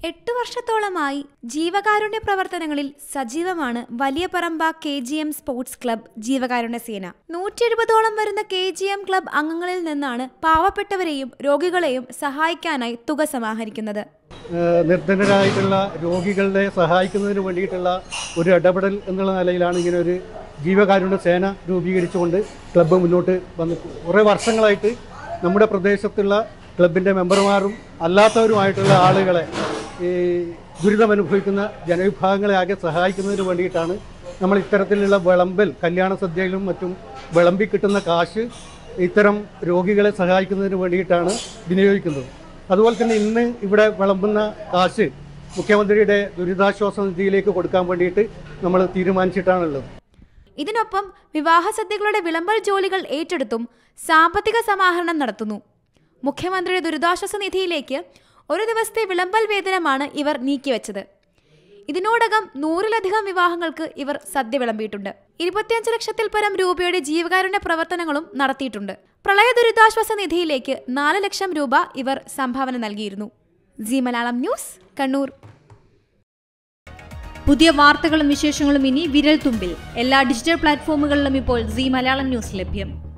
8 വർഷത്തോളമായി ജീവകാരുണ്യ പ്രവർത്തനങ്ങളിൽ സജീവമാണ് വലിയപറമ്പ KGM സ്പോർട്സ് ക്ലബ് ജീവകാരുണ്യ സേന. 170ഓളം വരുന്ന KGM ക്ലബ് അംഗങ്ങളിൽ നിന്നാണ് പാവപ്പെട്ടവരെയും രോഗികളെയും സഹായിക്കാനായി തുക സമാഹരിക്കുന്നത്. നിർധനരായിട്ടുള്ള രോഗികളെ സഹായിക്കുന്നതിന് വേണ്ടിയിട്ടുള്ള ഒരു ഇടപെടൽ എന്നുള്ള നിലയിലാണ് ഇങ്ങനെ ഒരു ജീവകാരുണ്യ സേന രൂപീകരിച്ചുകൊണ്ട് ക്ലബ്ബ് മുന്നോട്ട് വന്നു. കുറേ വർഷങ്ങളായിട്ട് നമ്മുടെ പ്രദേശത്തുള്ള ക്ലബിൻ്റെ മെമ്പർമാരും അല്ലാത്തവരുമായിട്ടുള്ള ആളുകളെ ഈ ദുരിതമനുഭവിക്കുന്ന ജനവിഭാഗങ്ങളെ ആകെ സഹായിക്കുന്നതിന് വേണ്ടിയിട്ടാണ് നമ്മൾ ഇത്തരത്തിലുള്ള വിളമ്പൽ, കല്യാണ സദ്യയിലും മറ്റും വിളമ്പി കിട്ടുന്ന കാശ് ഇത്തരം രോഗികളെ സഹായിക്കുന്നതിന് വേണ്ടിയിട്ടാണ് വിനിയോഗിക്കുന്നത്. അതുപോലെ തന്നെ ഇന്ന് ഇവിടെ വിളമ്പുന്ന കാശ് മുഖ്യമന്ത്രിയുടെ ദുരിതാശ്വാസ നിധിയിലേക്ക് കൊടുക്കാൻ വേണ്ടിയിട്ട് നമ്മൾ തീരുമാനിച്ചിട്ടാണുള്ളത്. ഇതിനൊപ്പം വിവാഹ സദ്യകളുടെ വിളമ്പൽ ജോലികൾ ഏറ്റെടുത്തും സാമ്പത്തിക സമാഹരണം നടത്തുന്നു. മുഖ്യമന്ത്രിയുടെ ദുരിതാശ്വാസ നിധിയിലേക്ക് ഒരു ദിവസത്തെ വിളമ്പൽ വേതനമാണ് ഇവർ നീക്കിവെച്ചത്. ഇതിനോടകം 100-ലധികം വിവാഹങ്ങൾക്ക് ഇവർ സദ്യ വിളമ്പിയിട്ടുണ്ട്. 25 ലക്ഷത്തിൽ പരം രൂപയുടെ ജീവകാരുണ്യ പ്രവർത്തനങ്ങളും നടത്തിയിട്ടുണ്ട്. പ്രളയ ദുരിതാശ്വാസ നിധിയിലേക്ക് 4 ലക്ഷം രൂപ ഇവർ സംഭാവന നൽകിയിരുന്നു. ജി മലയാളം ന്യൂസ്, കണ്ണൂർ. പുതിയ വാർത്തകളും വിശേഷങ്ങളും ഇനി വിരൽ തുമ്പിൽ. എല്ലാ ഡിജിറ്റൽ പ്ലാറ്റ്ഫോമുകളിലും ഇപ്പോൾ ജി മലയാളം ന്യൂസ് ലഭ്യം.